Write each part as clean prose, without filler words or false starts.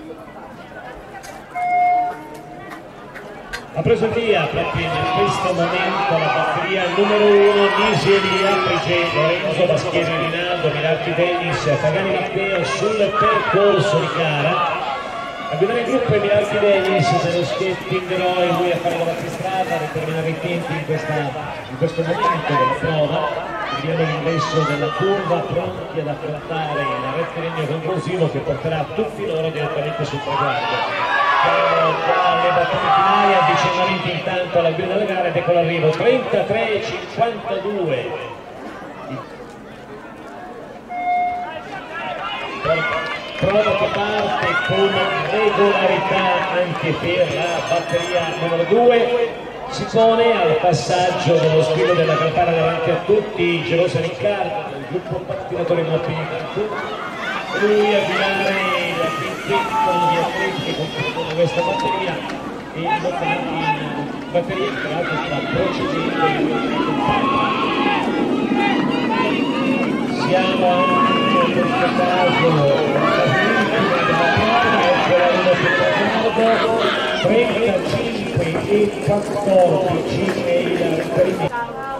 Ha preso via proprio in questo momento la batteria numero 1 Nisi Elia, Lorenzo Baschieri Rinaldo, Mirarchi Dennis, Pagani Matteo sul percorso di gara. A guidare il gruppo è Mirarchi Dennis dello skating Roy, lui a fare la battistrada, a determinare i tempi in questo momento della prova. Vediamo l'ingresso della curva, pronti ad affrontare il rettilineo conclusivo che porterà tutti loro direttamente sul traguardo. Dalle battute finali, avvicinamenti intanto alla guida della gara ed ecco l'arrivo 33-52. Prova che parte con regolarità anche per la batteria numero 2, si pone al passaggio dello squillo della campana davanti a tutti, Gelosa Riccardo del gruppo pattinatori Moppi di Cantù, e lui a guidare la quintetto di atleti che compongono questa batteria e votati in batteria che tra l'altro sta procedendo in siamo anche in questo caso alla 35 e 14 e il riferimento.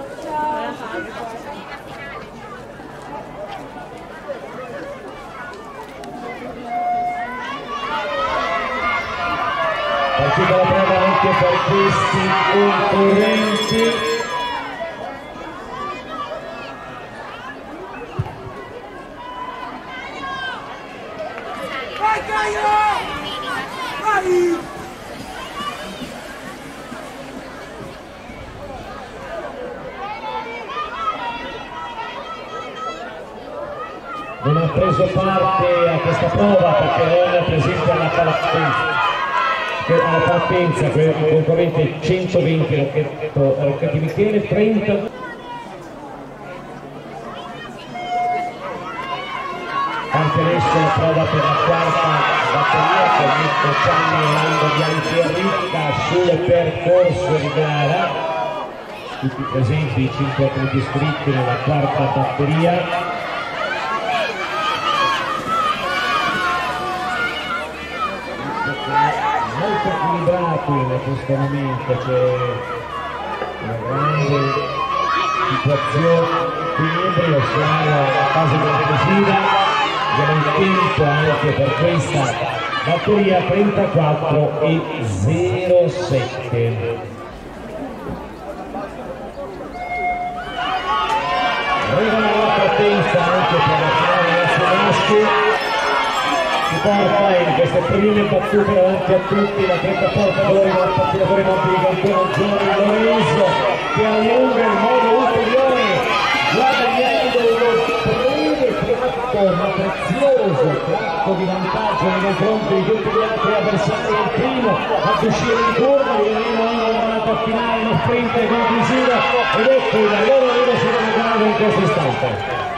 Partita la prova anche per questi concorrenti. Vai Caio! Vai! Non ha preso parte a questa prova perché non è presente alla partenza, il concorrente 120 Rocchetti Michele, 30. Anche adesso la prova per la quarta batteria con Mirko Cianni e Lando Bianchi e Ricca sul percorso di gara. Tutti presenti i 5 atleti iscritti nella quarta batteria. Molto equilibrato in questo momento, c'è una grande situazione di equilibrio, siamo alla fase conclusiva, abbiamo il tempo anche per questa batteria 34 e 07. Arriva la partenza anche per la finale nazionale. Si porta in queste prime battute davanti a tutti la 30 portatori del pattinatore Moppi di Cantù Giovanni Lorenzo che allunga in modo ulteriore guadagnando uno breve tratto, ma prezioso tratto di vantaggio nei confronti di tutti gli altri avversari. Il primo ad uscire in curva, vedremo una volata finale, uno sprint conclusivo ed ecco il loro arrivo sul traguardo in questo istante.